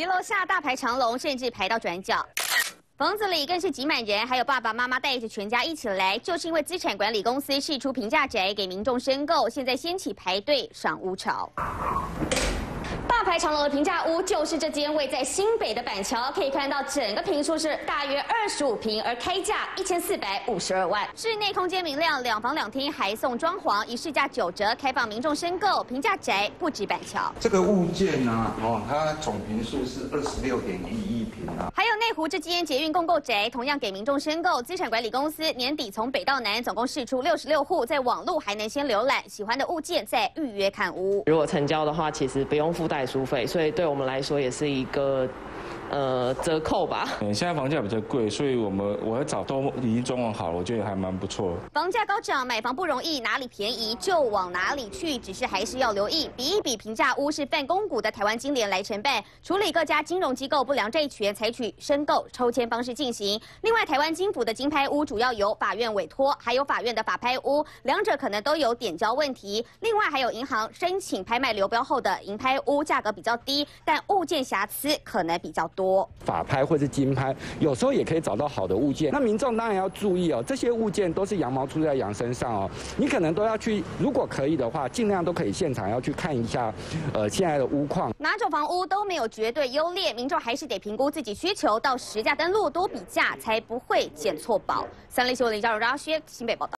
骑楼下大排长龙，甚至排到转角。 房子里更是挤满人，还有爸爸妈妈带着全家一起来，就是因为资产管理公司释出平价宅给民众申购，现在掀起排队赏屋潮。大排长龙的平价屋就是这间位在新北的板桥，可以看到整个坪数是大约25坪，而开价1452万。室内空间明亮，2房2厅还送装潢，以市价9折开放民众申购。平价宅不止板桥， 这个物件呢，它总坪数是26.11坪啊。 还有内湖这间捷运共购宅，同样给民众申购。资产管理公司年底从北到南总共释出66户，在网络还能先浏览喜欢的物件，再预约看屋。 如果成交的话，其实不用付代书费，所以对我们来说也是一个折扣吧。 现在房价比较贵，所以我要找都已经装潢好了，我觉得还蛮不错。 房价高涨，买房不容易，哪里便宜就往哪里去，只是还是要留意，比一比平价屋是泛公股的台湾金联来承办，处理各家金融机构不良债权，采取申购抽签方式进行。另外，台湾金府的金拍屋主要由法院委托，还有法院的法拍屋，两者可能都有点交问题。另外，还有银行申请拍卖流标后的银拍屋，价格比较低，但物件瑕疵可能比较多。 法拍或是金拍，有时候也可以找到好的物件。那民众当然要注意哦，这些物件都是羊毛出在羊身上哦，你可能都要去，如果可以的话，尽量都可以现场要去看一下，现在的屋况。 哪种房屋都没有绝对优劣，民众还是得评估自己需求，到实价登录多比价，才不会捡错宝。三立新闻林嘉荣、张轩新北报道。